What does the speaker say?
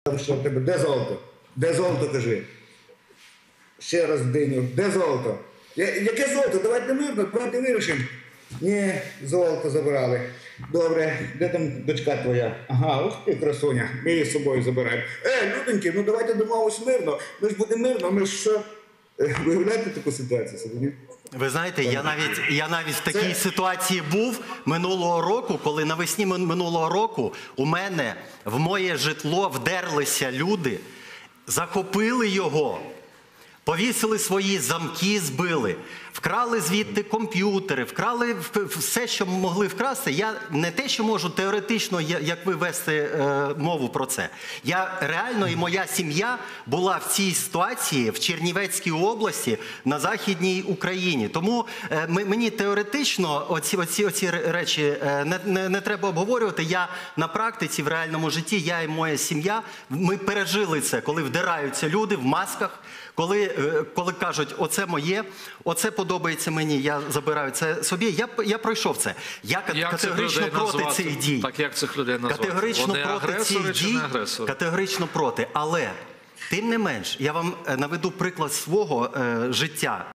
що в тебе, де золото? Де золото, кажи? Ще раз диню, де золото? Яке золото? Давайте мирно, давайте вирішимо. Ні, золото забирали. Добре, де там дочка твоя? Ага, ух ти, красуня, ми її з собою забираємо. Людоньки, ну давайте домовимось мирно. Ми ж будемо мирно, ми ж що? Виявляєте таку ситуацію собі? Ви знаєте, я навіть в такій ситуації був минулого року, коли навесні минулого року у мене в моє житло вдерлися люди, захопили його, повісили свої замки, збили, вкрали звідти комп'ютери, вкрали все, що могли вкрасти. Я не те, що можу теоретично, як ви, вести мову про це. Я реально і моя сім'я була в цій ситуації в Чернівецькій області на Західній Україні. Тому мені теоретично оці речі не треба обговорювати. Я на практиці, в реальному житті, я і моя сім'я, ми пережили це, коли вдираються люди в масках, коли кажуть, оце моє, оце подобається мені, я забираю це собі. Я пройшов це. Я категорично проти цих дій. Так як цих людей назвати? Категорично Вони проти агресори цих чи дій. не агресори? Категорично проти. Але, тим не менш, я вам наведу приклад свого життя.